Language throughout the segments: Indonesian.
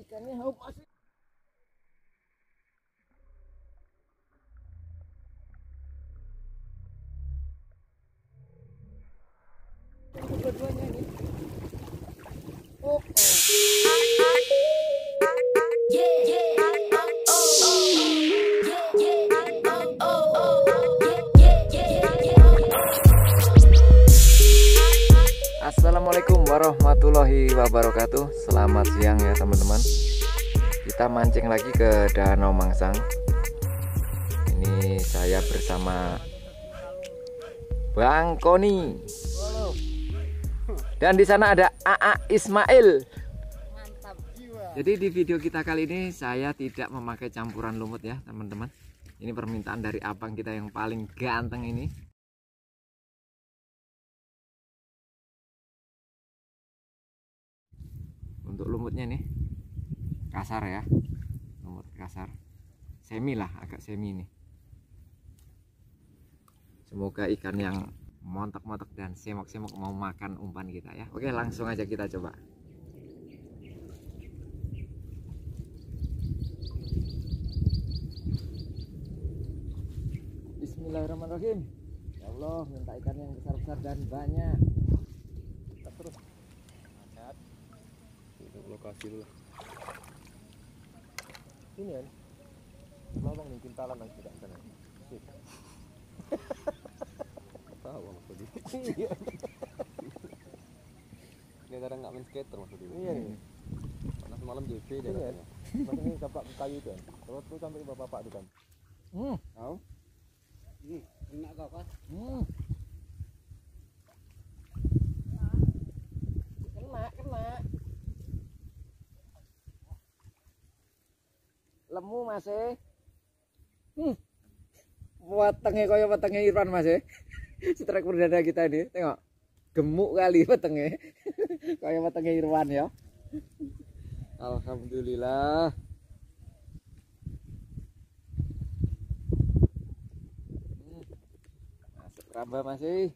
Ikannya haup asli. Dua-duanya ini. Oh, Assalamualaikum warahmatullahi wabarakatuh. Selamat siang ya teman-teman. Kita mancing lagi ke Danau Mangsang. Ini saya bersama Bang Koni. Dan di sana ada AA Ismail. Mantap jiwa. Jadi di video kita kali ini saya tidak memakai campuran lumut ya teman-teman. Ini permintaan dari abang kita yang paling ganteng ini. Untuk lumutnya nih kasar ya, lumut kasar, semi lah, agak semi nih. Semoga ikan yang montok-montok dan semok-semok mau makan umpan kita ya. Oke, langsung aja kita coba. Bismillahirrahmanirrahim. Ya Allah, minta ikan yang besar-besar dan banyak. Kita terus angkat. Untuk lokasi dulu. Ini kan, lubang nih kintalan yang tidak sana. Sip. Tahu maksudnya. Iya. Dia kadang nggak main skater maksudnya. Iya. Karena semalam JP dia katanya. Pas ini kapak kayu itu kan. Terus tuh sampai bapak itu kan. Tahu? Enak kau kan? Kena. Lemu masih. Wetenge kaya wetenge Irfan Mas ya. Strike perdana kita ini, tengok. Gemuk kali wetenge. Kaya wetenge Irfan ya. Alhamdulillah. Masuk keramba masih.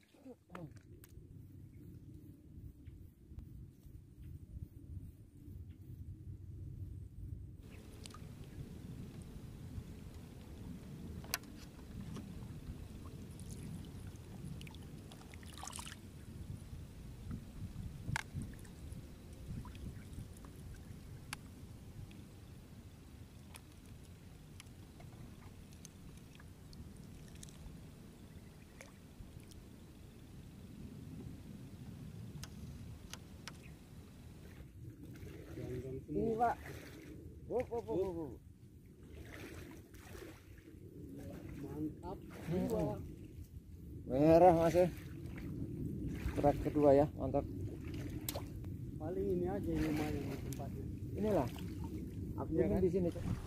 Ini Pak. Mantap jiwa. Merah masih. Strike kedua ya, mantap. Paling ini aja yang lumayan di tempatnya. Inilah. Aku Iya kan? di sini.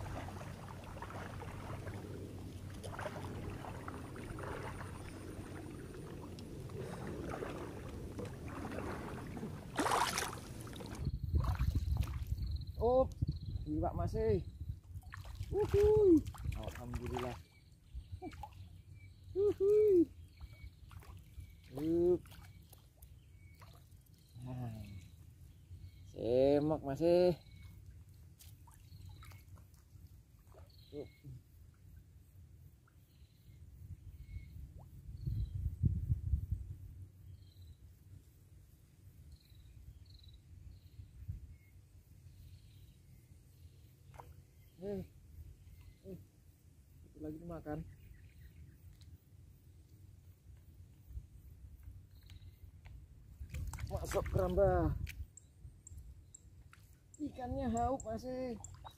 Oh, iwak masih. Uhuy. Alhamdulillah. Uhuy. Nah. Semak masih. Itu lagi dimakan. Masuk keramba. Ikannya haup masih.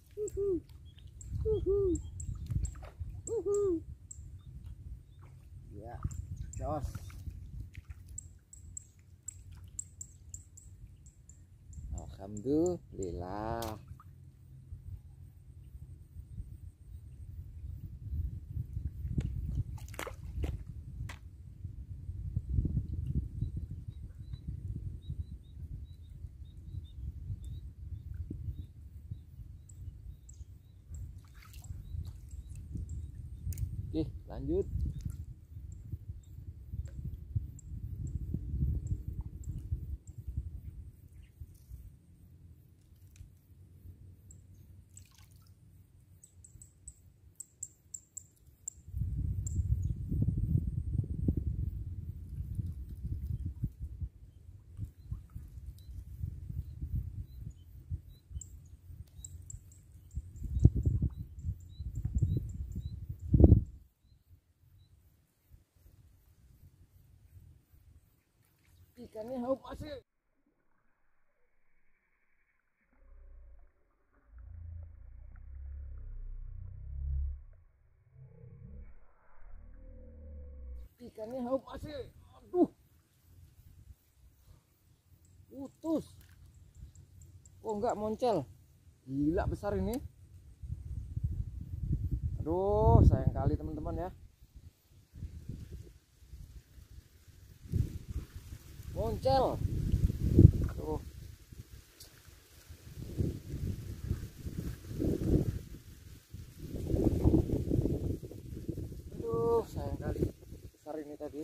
Ya, jos. Alhamdulillah. Oke, lanjut. Ikannya haup masih. Ikannya haup masih. Aduh. Putus. Oh enggak, moncel. Gila besar ini. Aduh, sayang kali teman-teman ya. Moncel. Aduh. Aduh, sayang kali. Besar ini tadi.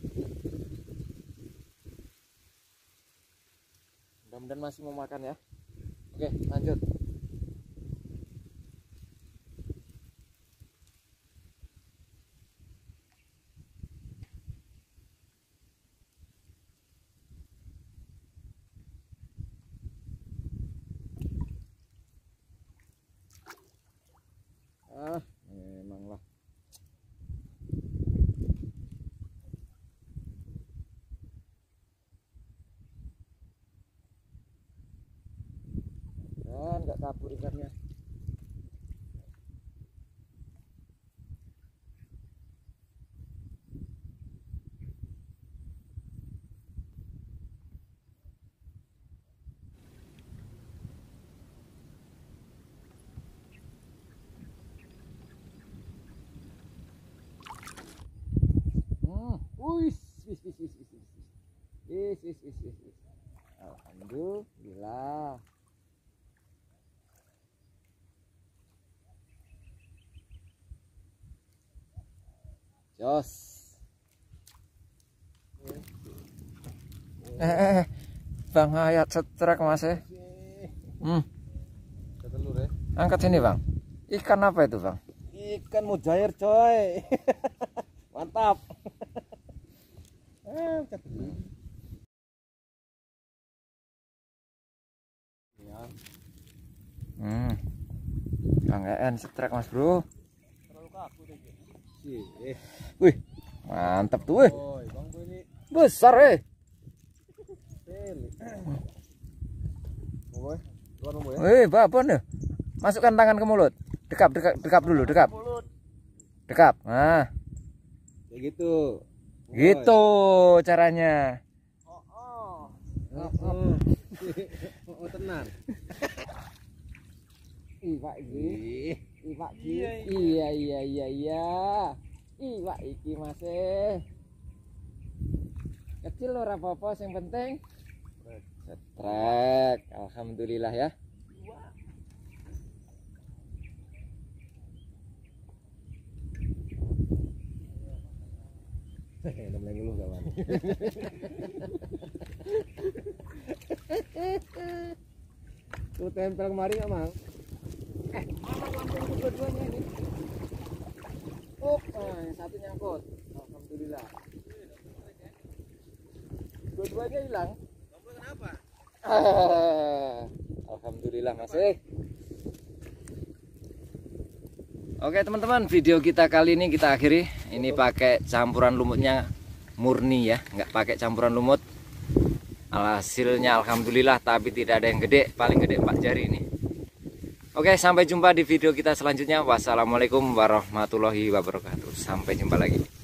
Mudah-mudahan masih mau makan ya. Oke, lanjut. Memanglah. Dan nggak kabur ikannya. Alhamdulillah. Jos. Bang Hayat setrek Mas ya. Ketelur ya. Angkat sini Bang. Ikan apa itu Bang? Ikan mujair coy. Mantap. Ketelur. Bang En setrek Mas Bro. Terlalu kaku deh. Wih, mantap tuh. Oi, Bang gue ini Besar peli. Boy, luar boy. Babon ya. Masukkan tangan ke mulut. Dekap dulu, dekap. Dekap. Nah, Kayak gitu. gitu caranya. Oh, tenang. Iwak iki. Iwak iki. Iya, Iya. Iwak iki Mas. Kecil ora apa-apa, yang penting setrek. Alhamdulillah ya. Namanya dulu kawan. Tuh tempel kemari nggak Mang? Langsung dua-duanya ini. Yang satu nyangkut. Alhamdulillah. Dua-duanya hilang. Kenapa? Alhamdulillah masih. Oke teman-teman, video kita kali ini kita akhiri. Ini pakai campuran lumutnya murni ya, nggak pakai campuran lumut. Hasilnya alhamdulillah, tapi tidak ada yang gede, paling gede 4 jari ini. Oke, sampai jumpa di video kita selanjutnya. Wassalamualaikum warahmatullahi wabarakatuh. Sampai jumpa lagi.